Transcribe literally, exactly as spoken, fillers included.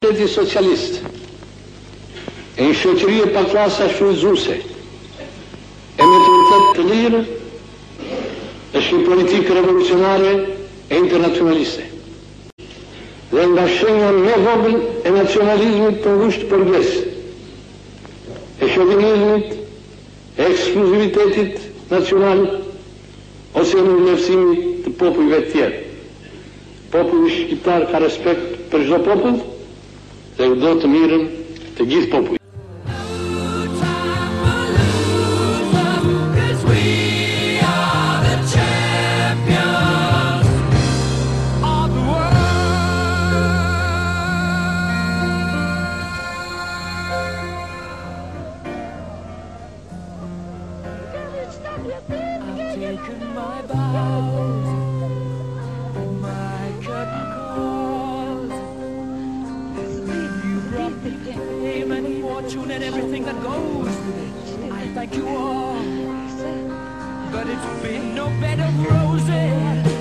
Shteti socialist, e një shoqërie pa klasa shfrytëzuese, e mentalitet të lirë, është një politikë revolucionare e internacionaliste. Dhe nga shenja me vogël e nacionalizmit të ngushtë përges, e shovinizmit, e ekskluzivitetit nacional, ose në vlerësimi të popujve të tjerë. Populli shqiptar ka respekt për çdo popull dhe do të mirën të gjithë popujve. And everything that goes with it, I thank you all, but it's been no bed of roses.